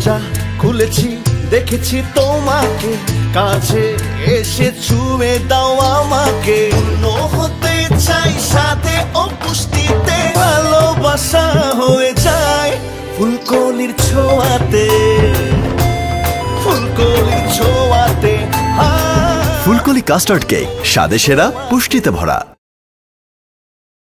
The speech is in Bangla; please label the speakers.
Speaker 1: দরজা খুলেছি, দেখেছি তোমাকে, কাছে এসে ছুঁয়ে দাও আমাকে। পূর্ণ হতে চাই সাথে ও পুষ্টিতে, ভালোবাসা হয়ে যায় ফুলকলির ছোঁয়াতে, ফুলকলির ছোঁয়াতে।
Speaker 2: ফুলকলি কাস্টার্ড কেক, স্বাদে সেরা, পুষ্টিতে ভরা।